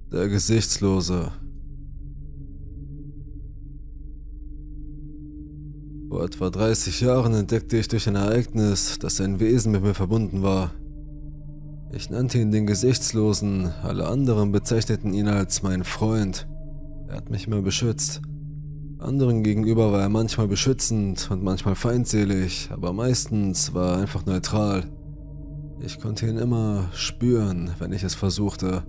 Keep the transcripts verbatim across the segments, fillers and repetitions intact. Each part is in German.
Der Gesichtslose. Vor etwa dreißig Jahren entdeckte ich durch ein Ereignis, dass ein Wesen mit mir verbunden war. Ich nannte ihn den Gesichtslosen, alle anderen bezeichneten ihn als meinen Freund. Er hat mich immer beschützt. Anderen gegenüber war er manchmal beschützend und manchmal feindselig, aber meistens war er einfach neutral. Ich konnte ihn immer spüren, wenn ich es versuchte.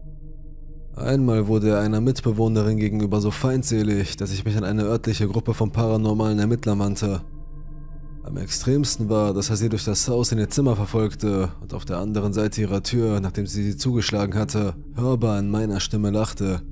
Einmal wurde er einer Mitbewohnerin gegenüber so feindselig, dass ich mich an eine örtliche Gruppe von paranormalen Ermittlern wandte. Am extremsten war, dass er sie durch das Haus in ihr Zimmer verfolgte und auf der anderen Seite ihrer Tür, nachdem sie sie zugeschlagen hatte, hörbar in meiner Stimme lachte.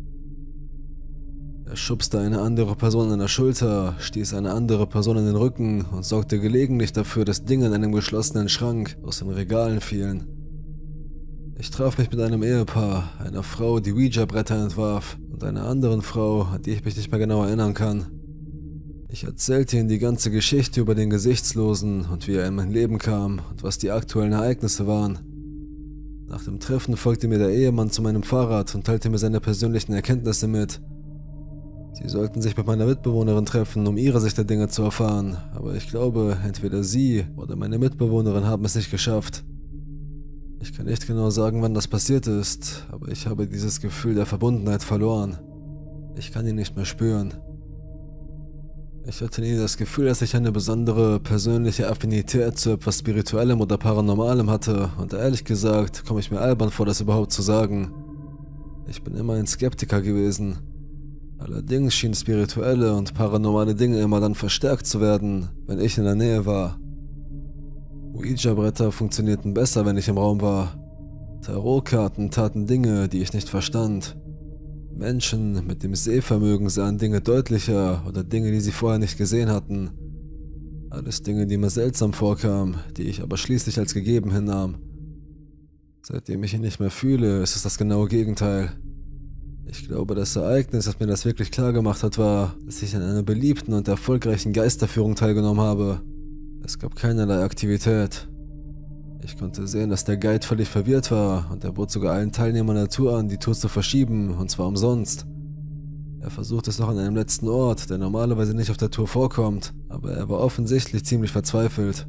Er schubste eine andere Person an der Schulter, stieß eine andere Person in den Rücken und sorgte gelegentlich dafür, dass Dinge in einem geschlossenen Schrank aus den Regalen fielen. Ich traf mich mit einem Ehepaar, einer Frau, die Ouija-Bretter entwarf, und einer anderen Frau, an die ich mich nicht mehr genau erinnern kann. Ich erzählte ihnen die ganze Geschichte über den Gesichtslosen und wie er in mein Leben kam und was die aktuellen Ereignisse waren. Nach dem Treffen folgte mir der Ehemann zu meinem Fahrrad und teilte mir seine persönlichen Erkenntnisse mit. Sie sollten sich mit meiner Mitbewohnerin treffen, um ihre Sicht der Dinge zu erfahren, aber ich glaube, entweder sie oder meine Mitbewohnerin haben es nicht geschafft. Ich kann nicht genau sagen, wann das passiert ist, aber ich habe dieses Gefühl der Verbundenheit verloren. Ich kann ihn nicht mehr spüren. Ich hatte nie das Gefühl, dass ich eine besondere persönliche Affinität zu etwas Spirituellem oder Paranormalem hatte, und ehrlich gesagt komme ich mir albern vor, das überhaupt zu sagen. Ich bin immer ein Skeptiker gewesen. Allerdings schienen spirituelle und paranormale Dinge immer dann verstärkt zu werden, wenn ich in der Nähe war. Ouija-Bretter funktionierten besser, wenn ich im Raum war. Tarotkarten taten Dinge, die ich nicht verstand. Menschen mit dem Sehvermögen sahen Dinge deutlicher oder Dinge, die sie vorher nicht gesehen hatten. Alles Dinge, die mir seltsam vorkamen, die ich aber schließlich als gegeben hinnahm. Seitdem ich ihn nicht mehr fühle, ist es das genaue Gegenteil. Ich glaube, das Ereignis, das mir das wirklich klar gemacht hat, war, dass ich an einer beliebten und erfolgreichen Geisterführung teilgenommen habe. Es gab keinerlei Aktivität. Ich konnte sehen, dass der Guide völlig verwirrt war und er bot sogar allen Teilnehmern der Tour an, die Tour zu verschieben, und zwar umsonst. Er versuchte es noch an einem letzten Ort, der normalerweise nicht auf der Tour vorkommt, aber er war offensichtlich ziemlich verzweifelt.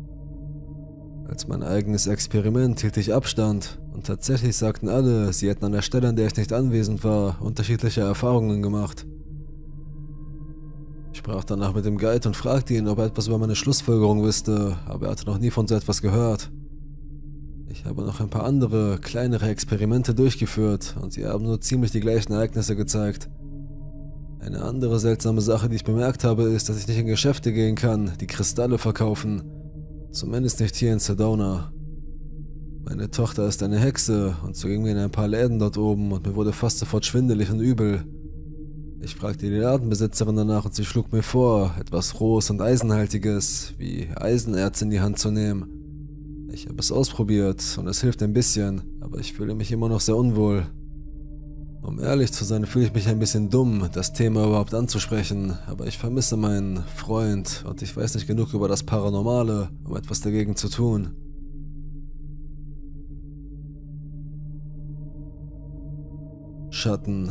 Als mein eigenes Experiment hielt ich Abstand und tatsächlich sagten alle, sie hätten an der Stelle, an der ich nicht anwesend war, unterschiedliche Erfahrungen gemacht. Ich sprach danach mit dem Guide und fragte ihn, ob er etwas über meine Schlussfolgerung wüsste, aber er hatte noch nie von so etwas gehört. Ich habe noch ein paar andere, kleinere Experimente durchgeführt und sie haben nur ziemlich die gleichen Ereignisse gezeigt. Eine andere seltsame Sache, die ich bemerkt habe, ist, dass ich nicht in Geschäfte gehen kann, die Kristalle verkaufen. Zumindest nicht hier in Sedona. Meine Tochter ist eine Hexe und so gingen wir in ein paar Läden dort oben und mir wurde fast sofort schwindelig und übel. Ich fragte die Ladenbesitzerin danach und sie schlug mir vor, etwas Rohes und Eisenhaltiges, wie Eisenerz, in die Hand zu nehmen. Ich habe es ausprobiert und es hilft ein bisschen, aber ich fühle mich immer noch sehr unwohl. Um ehrlich zu sein, fühle ich mich ein bisschen dumm, das Thema überhaupt anzusprechen, aber ich vermisse meinen Freund und ich weiß nicht genug über das Paranormale, um etwas dagegen zu tun. Schatten.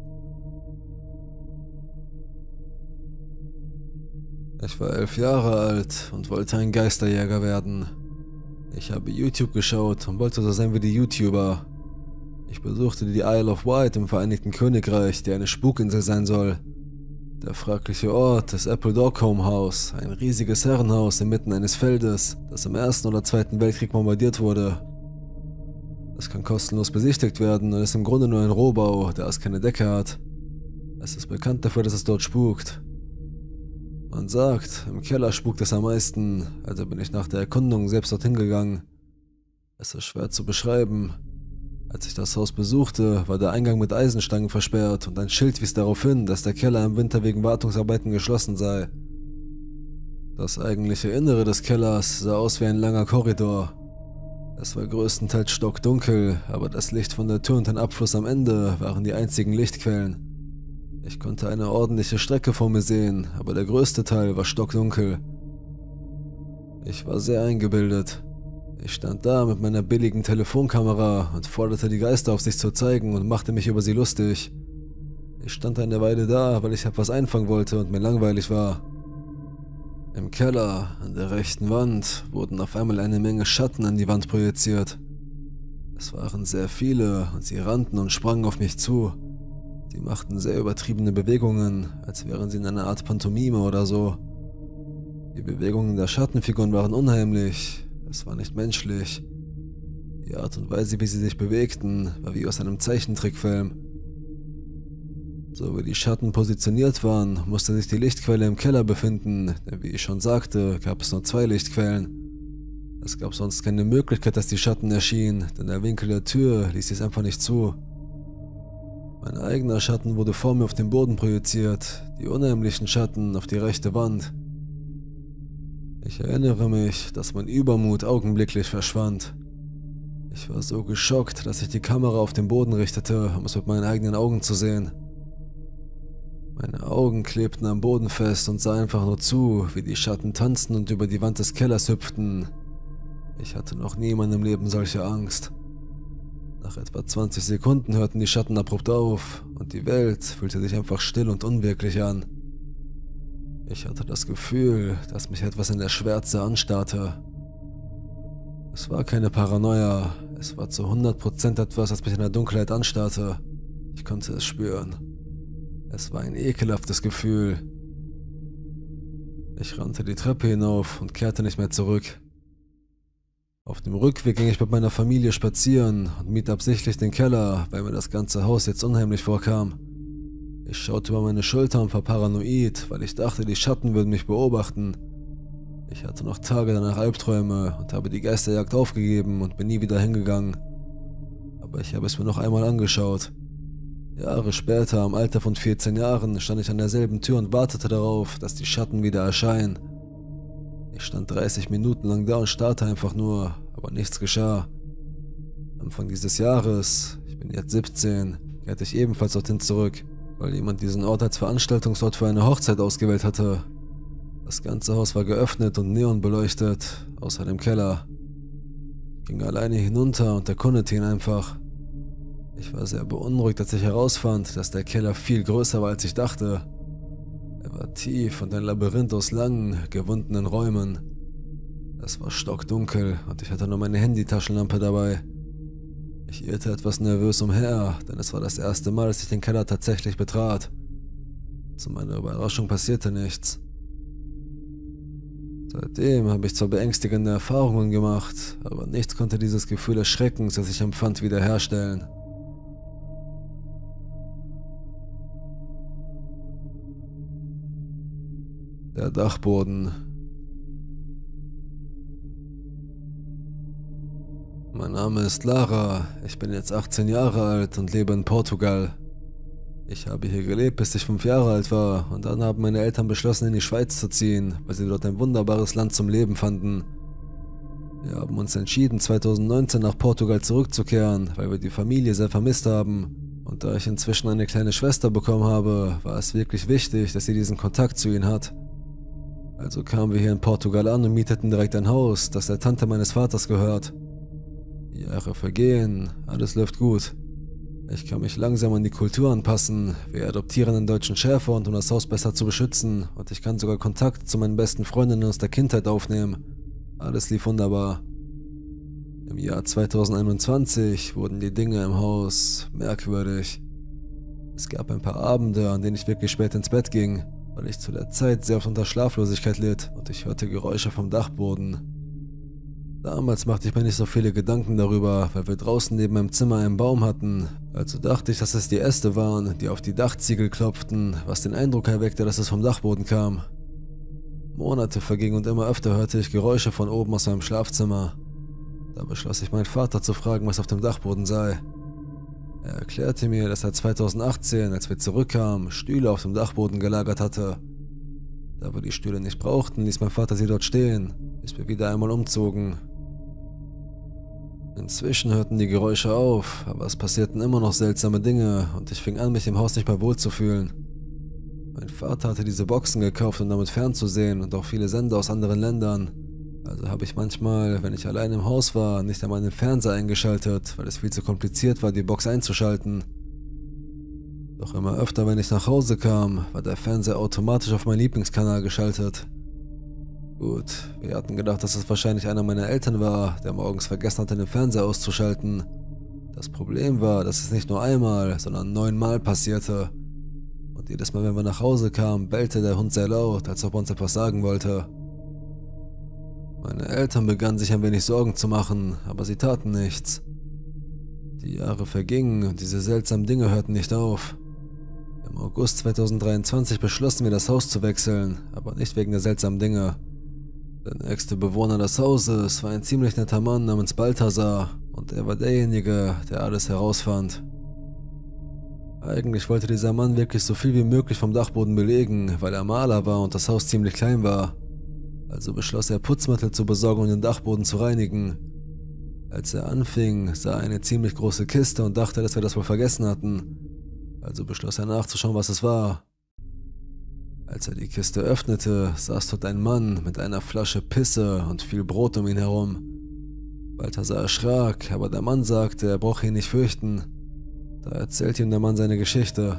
Ich war elf Jahre alt und wollte ein Geisterjäger werden. Ich habe YouTube geschaut und wollte so sein wie die YouTuber. Ich besuchte die Isle of Wight im Vereinigten Königreich, die eine Spukinsel sein soll. Der fragliche Ort ist Apple Dogcombe House, ein riesiges Herrenhaus inmitten eines Feldes, das im Ersten oder Zweiten Weltkrieg bombardiert wurde. Es kann kostenlos besichtigt werden und ist im Grunde nur ein Rohbau, da es keine Decke hat. Es ist bekannt dafür, dass es dort spukt. Man sagt, im Keller spukt es am meisten, also bin ich nach der Erkundung selbst dorthin gegangen. Es ist schwer zu beschreiben. Als ich das Haus besuchte, war der Eingang mit Eisenstangen versperrt und ein Schild wies darauf hin, dass der Keller im Winter wegen Wartungsarbeiten geschlossen sei. Das eigentliche Innere des Kellers sah aus wie ein langer Korridor. Es war größtenteils stockdunkel, aber das Licht von der Tür und den Abfluss am Ende waren die einzigen Lichtquellen. Ich konnte eine ordentliche Strecke vor mir sehen, aber der größte Teil war stockdunkel. Ich war sehr eingebildet. Ich stand da mit meiner billigen Telefonkamera und forderte die Geister auf, sich zu zeigen, und machte mich über sie lustig. Ich stand eine Weile da, weil ich etwas einfangen wollte und mir langweilig war. Im Keller, an der rechten Wand, wurden auf einmal eine Menge Schatten an die Wand projiziert. Es waren sehr viele und sie rannten und sprangen auf mich zu. Sie machten sehr übertriebene Bewegungen, als wären sie in einer Art Pantomime oder so. Die Bewegungen der Schattenfiguren waren unheimlich, es war nicht menschlich. Die Art und Weise, wie sie sich bewegten, war wie aus einem Zeichentrickfilm. So wie die Schatten positioniert waren, musste sich die Lichtquelle im Keller befinden, denn wie ich schon sagte, gab es nur zwei Lichtquellen. Es gab sonst keine Möglichkeit, dass die Schatten erschienen, denn der Winkel der Tür ließ es einfach nicht zu. Mein eigener Schatten wurde vor mir auf den Boden projiziert, die unheimlichen Schatten auf die rechte Wand. Ich erinnere mich, dass mein Übermut augenblicklich verschwand. Ich war so geschockt, dass ich die Kamera auf den Boden richtete, um es mit meinen eigenen Augen zu sehen. Meine Augen klebten am Boden fest und sah einfach nur zu, wie die Schatten tanzten und über die Wand des Kellers hüpften. Ich hatte noch nie in meinem Leben solche Angst. Nach etwa zwanzig Sekunden hörten die Schatten abrupt auf und die Welt fühlte sich einfach still und unwirklich an. Ich hatte das Gefühl, dass mich etwas in der Schwärze anstarrte. Es war keine Paranoia, es war zu hundert Prozent etwas, das mich in der Dunkelheit anstarrte. Ich konnte es spüren. Es war ein ekelhaftes Gefühl. Ich rannte die Treppe hinauf und kehrte nicht mehr zurück. Auf dem Rückweg ging ich mit meiner Familie spazieren und mied absichtlich den Keller, weil mir das ganze Haus jetzt unheimlich vorkam. Ich schaute über meine Schulter und war paranoid, weil ich dachte, die Schatten würden mich beobachten. Ich hatte noch Tage danach Albträume und habe die Geisterjagd aufgegeben und bin nie wieder hingegangen. Aber ich habe es mir noch einmal angeschaut. Jahre später, im Alter von vierzehn Jahren, stand ich an derselben Tür und wartete darauf, dass die Schatten wieder erscheinen. Ich stand dreißig Minuten lang da und starrte einfach nur, aber nichts geschah. Anfang dieses Jahres, ich bin jetzt siebzehn, kehrte ich ebenfalls dorthin zurück, weil jemand diesen Ort als Veranstaltungsort für eine Hochzeit ausgewählt hatte. Das ganze Haus war geöffnet und neonbeleuchtet, außer dem Keller. Ich ging alleine hinunter und erkundete ihn einfach. Ich war sehr beunruhigt, als ich herausfand, dass der Keller viel größer war, als ich dachte. Er war tief und ein Labyrinth aus langen, gewundenen Räumen. Es war stockdunkel und ich hatte nur meine Handytaschenlampe dabei. Ich irrte etwas nervös umher, denn es war das erste Mal, dass ich den Keller tatsächlich betrat. Zu meiner Überraschung passierte nichts. Seitdem habe ich zwar beängstigende Erfahrungen gemacht, aber nichts konnte dieses Gefühl des Schreckens, das ich empfand, wiederherstellen. Der Dachboden. Mein Name ist Lara, ich bin jetzt achtzehn Jahre alt und lebe in Portugal. Ich habe hier gelebt, bis ich fünf Jahre alt war, und dann haben meine Eltern beschlossen, in die Schweiz zu ziehen, weil sie dort ein wunderbares Land zum Leben fanden. Wir haben uns entschieden, zweitausendneunzehn nach Portugal zurückzukehren, weil wir die Familie sehr vermisst haben. Und da ich inzwischen eine kleine Schwester bekommen habe, war es wirklich wichtig, dass sie diesen Kontakt zu ihnen hat. Also kamen wir hier in Portugal an und mieteten direkt ein Haus, das der Tante meines Vaters gehört. Die Jahre vergehen, alles läuft gut. Ich kann mich langsam an die Kultur anpassen, wir adoptieren einen deutschen Schäferhund, um das Haus besser zu beschützen, und ich kann sogar Kontakt zu meinen besten Freundinnen aus der Kindheit aufnehmen. Alles lief wunderbar. Im Jahr zweitausendeinundzwanzig wurden die Dinge im Haus merkwürdig. Es gab ein paar Abende, an denen ich wirklich spät ins Bett ging, weil ich zu der Zeit sehr oft unter Schlaflosigkeit litt und ich hörte Geräusche vom Dachboden. Damals machte ich mir nicht so viele Gedanken darüber, weil wir draußen neben meinem Zimmer einen Baum hatten, also dachte ich, dass es die Äste waren, die auf die Dachziegel klopften, was den Eindruck erweckte, dass es vom Dachboden kam. Monate vergingen und immer öfter hörte ich Geräusche von oben aus meinem Schlafzimmer. Da beschloss ich, meinen Vater zu fragen, was auf dem Dachboden sei. Er erklärte mir, dass er zweitausendachtzehn, als wir zurückkamen, Stühle auf dem Dachboden gelagert hatte. Da wir die Stühle nicht brauchten, ließ mein Vater sie dort stehen, bis wir wieder einmal umzogen. Inzwischen hörten die Geräusche auf, aber es passierten immer noch seltsame Dinge und ich fing an, mich im Haus nicht mehr wohlzufühlen. Mein Vater hatte diese Boxen gekauft, um damit fernzusehen, und auch viele Sender aus anderen Ländern. Also habe ich manchmal, wenn ich allein im Haus war, nicht einmal den Fernseher eingeschaltet, weil es viel zu kompliziert war, die Box einzuschalten. Doch immer öfter, wenn ich nach Hause kam, war der Fernseher automatisch auf meinen Lieblingskanal geschaltet. Gut, wir hatten gedacht, dass es wahrscheinlich einer meiner Eltern war, der morgens vergessen hatte, den Fernseher auszuschalten. Das Problem war, dass es nicht nur einmal, sondern neunmal passierte. Und jedes Mal, wenn wir nach Hause kamen, bellte der Hund sehr laut, als ob er uns etwas sagen wollte. Meine Eltern begannen sich ein wenig Sorgen zu machen, aber sie taten nichts. Die Jahre vergingen und diese seltsamen Dinge hörten nicht auf. Im August zweitausenddreiundzwanzig beschlossen wir, das Haus zu wechseln, aber nicht wegen der seltsamen Dinge. Der nächste Bewohner des Hauses war ein ziemlich netter Mann namens Balthasar und er war derjenige, der alles herausfand. Eigentlich wollte dieser Mann wirklich so viel wie möglich vom Dachboden belegen, weil er Maler war und das Haus ziemlich klein war. Also beschloss er, Putzmittel zu besorgen und den Dachboden zu reinigen. Als er anfing, sah er eine ziemlich große Kiste und dachte, dass wir das wohl vergessen hatten. Also beschloss er nachzuschauen, was es war. Als er die Kiste öffnete, saß dort ein Mann mit einer Flasche Pisse und viel Brot um ihn herum. Balthasar erschrak, aber der Mann sagte, er brauche ihn nicht fürchten. Da erzählte ihm der Mann seine Geschichte.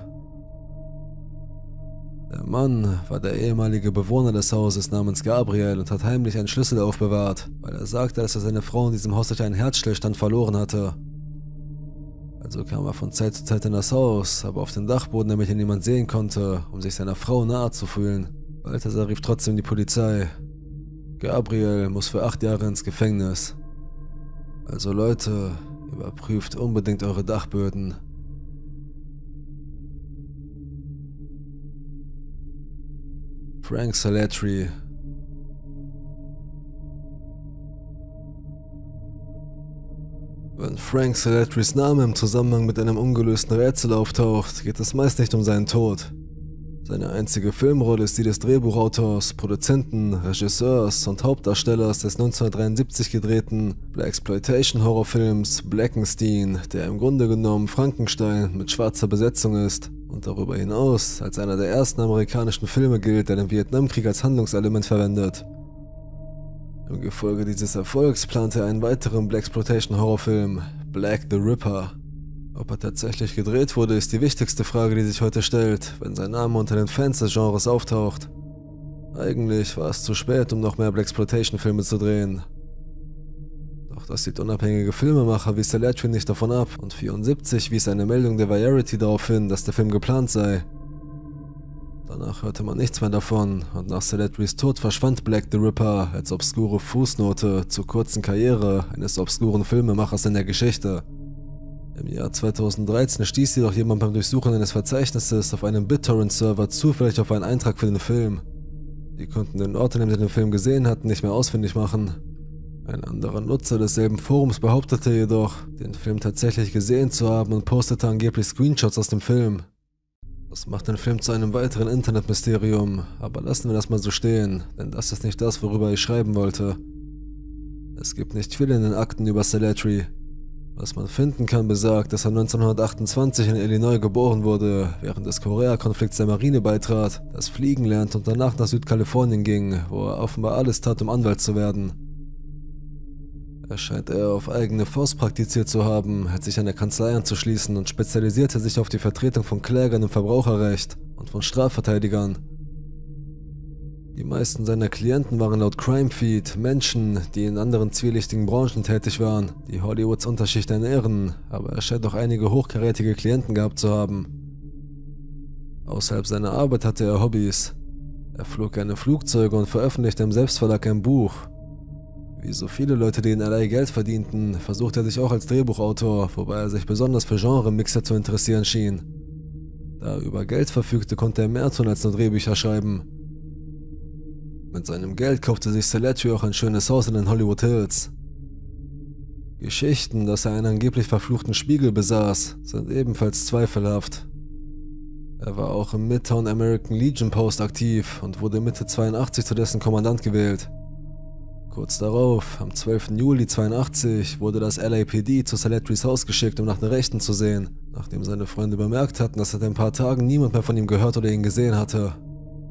Der Mann war der ehemalige Bewohner des Hauses namens Gabriel und hat heimlich einen Schlüssel aufbewahrt, weil er sagte, dass er seine Frau in diesem Haus durch einen Herzstillstand verloren hatte. Also kam er von Zeit zu Zeit in das Haus, aber auf den Dachboden, damit ihn niemand sehen konnte, um sich seiner Frau nahe zu fühlen. Balthasar rief trotzdem die Polizei. Gabriel muss für acht Jahre ins Gefängnis. Also Leute, überprüft unbedingt eure Dachböden. Frank Salettri. Wenn Frank Saletris Name im Zusammenhang mit einem ungelösten Rätsel auftaucht, geht es meist nicht um seinen Tod. Seine einzige Filmrolle ist die des Drehbuchautors, Produzenten, Regisseurs und Hauptdarstellers des neunzehnhundertdreiundsiebzig gedrehten Blaxploitation-Horrorfilms Blackenstein, der im Grunde genommen Frankenstein mit schwarzer Besetzung ist und darüber hinaus als einer der ersten amerikanischen Filme gilt, der den Vietnamkrieg als Handlungselement verwendet. Im Gefolge dieses Erfolgs plante er einen weiteren Blaxploitation-Horrorfilm, Black the Ripper. Ob er tatsächlich gedreht wurde, ist die wichtigste Frage, die sich heute stellt, wenn sein Name unter den Fans des Genres auftaucht. Eigentlich war es zu spät, um noch mehr Blaxploitation-Filme zu drehen. Doch das sieht unabhängige Filmemacher wie Saletri nicht davon ab und vierundsiebzig wies eine Meldung der Variety darauf hin, dass der Film geplant sei. Danach hörte man nichts mehr davon und nach Saletris Tod verschwand Black the Ripper als obskure Fußnote zur kurzen Karriere eines obskuren Filmemachers in der Geschichte. Im Jahr zweitausenddreizehn stieß jedoch jemand beim Durchsuchen eines Verzeichnisses auf einem BitTorrent-Server zufällig auf einen Eintrag für den Film. Die konnten den Ort, in dem sie den Film gesehen hatten, nicht mehr ausfindig machen. Ein anderer Nutzer desselben Forums behauptete jedoch, den Film tatsächlich gesehen zu haben und postete angeblich Screenshots aus dem Film. Das macht den Film zu einem weiteren Internetmysterium, aber lassen wir das mal so stehen, denn das ist nicht das, worüber ich schreiben wollte. Es gibt nicht viel in den Akten über Saletri. Was man finden kann, besagt, dass er neunzehnhundertachtundzwanzig in Illinois geboren wurde, während des Korea-Konflikts der Marine beitrat, das Fliegen lernte und danach nach Südkalifornien ging, wo er offenbar alles tat, um Anwalt zu werden. Er scheint eher auf eigene Faust praktiziert zu haben, hat sich einer Kanzlei anzuschließen und spezialisierte sich auf die Vertretung von Klägern im Verbraucherrecht und von Strafverteidigern. Die meisten seiner Klienten waren laut CrimeFeed Menschen, die in anderen zwielichtigen Branchen tätig waren, die Hollywoods Unterschicht ernähren, aber er scheint auch einige hochkarätige Klienten gehabt zu haben. Außerhalb seiner Arbeit hatte er Hobbys. Er flog gerne Flugzeuge und veröffentlichte im Selbstverlag ein Buch. Wie so viele Leute, die in L A Geld verdienten, versuchte er sich auch als Drehbuchautor, wobei er sich besonders für Genre-Mixer zu interessieren schien. Da er über Geld verfügte, konnte er mehr tun als nur Drehbücher schreiben. Mit seinem Geld kaufte sich Saletri auch ein schönes Haus in den Hollywood Hills. Geschichten, dass er einen angeblich verfluchten Spiegel besaß, sind ebenfalls zweifelhaft. Er war auch im Midtown American Legion Post aktiv und wurde Mitte zweiundachtzig zu dessen Kommandant gewählt. Kurz darauf, am zwölften Juli zweiundachtzig, wurde das L A P D zu Saletris Haus geschickt, um nach den Rechten zu sehen, nachdem seine Freunde bemerkt hatten, dass seit ein paar Tagen niemand mehr von ihm gehört oder ihn gesehen hatte. Sie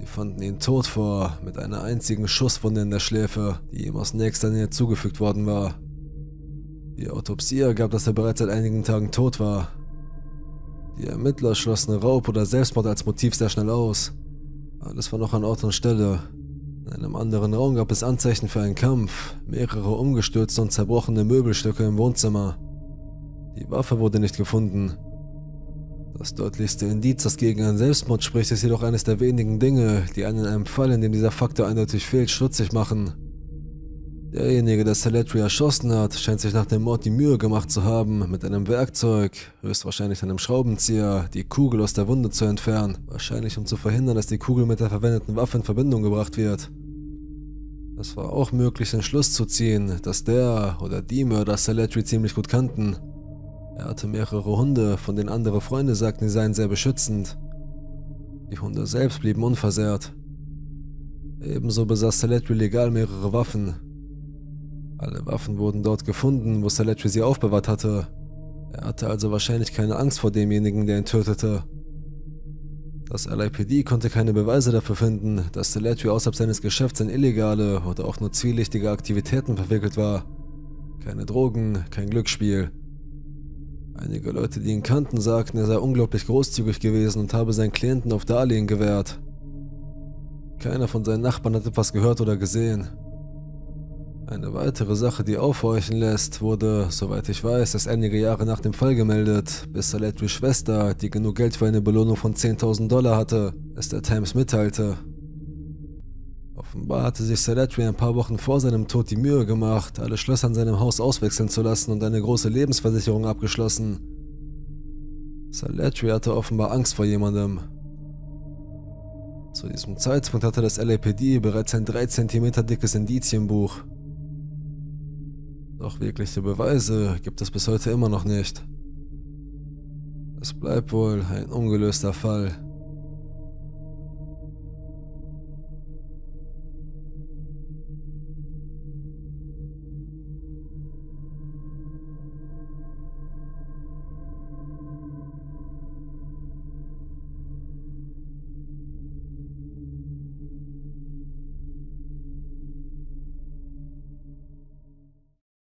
Sie fanden ihn tot vor, mit einer einzigen Schusswunde in der Schläfe, die ihm aus nächster Nähe zugefügt worden war. Die Autopsie ergab, dass er bereits seit einigen Tagen tot war. Die Ermittler schlossen Raub oder Selbstmord als Motiv sehr schnell aus. Alles war noch an Ort und Stelle. In einem anderen Raum gab es Anzeichen für einen Kampf, mehrere umgestürzte und zerbrochene Möbelstücke im Wohnzimmer. Die Waffe wurde nicht gefunden. Das deutlichste Indiz, das gegen einen Selbstmord spricht, ist jedoch eines der wenigen Dinge, die einen in einem Fall, in dem dieser Faktor eindeutig fehlt, stutzig machen. Derjenige, der Slattery erschossen hat, scheint sich nach dem Mord die Mühe gemacht zu haben, mit einem Werkzeug, höchstwahrscheinlich einem Schraubenzieher, die Kugel aus der Wunde zu entfernen, wahrscheinlich um zu verhindern, dass die Kugel mit der verwendeten Waffe in Verbindung gebracht wird. Es war auch möglich, den Schluss zu ziehen, dass der oder die Mörder Slattery ziemlich gut kannten. Er hatte mehrere Hunde, von denen andere Freunde sagten, sie seien sehr beschützend. Die Hunde selbst blieben unversehrt. Ebenso besaß Slattery legal mehrere Waffen. Alle Waffen wurden dort gefunden, wo Slattery sie aufbewahrt hatte. Er hatte also wahrscheinlich keine Angst vor demjenigen, der ihn tötete. Das L A P D konnte keine Beweise dafür finden, dass Slattery außerhalb seines Geschäfts in illegale oder auch nur zwielichtige Aktivitäten verwickelt war. Keine Drogen, kein Glücksspiel. Einige Leute, die ihn kannten, sagten, er sei unglaublich großzügig gewesen und habe seinen Klienten auf Darlehen gewährt. Keiner von seinen Nachbarn hat etwas gehört oder gesehen. Eine weitere Sache, die aufhorchen lässt, wurde, soweit ich weiß, erst einige Jahre nach dem Fall gemeldet, bis Slatterys Schwester, die genug Geld für eine Belohnung von zehntausend Dollar hatte, es der Times mitteilte. Offenbar hatte sich Slattery ein paar Wochen vor seinem Tod die Mühe gemacht, alle Schlösser in seinem Haus auswechseln zu lassen und eine große Lebensversicherung abgeschlossen. Slattery hatte offenbar Angst vor jemandem. Zu diesem Zeitpunkt hatte das L A P D bereits ein drei Zentimeter dickes Indizienbuch. Doch wirkliche Beweise gibt es bis heute immer noch nicht. Es bleibt wohl ein ungelöster Fall.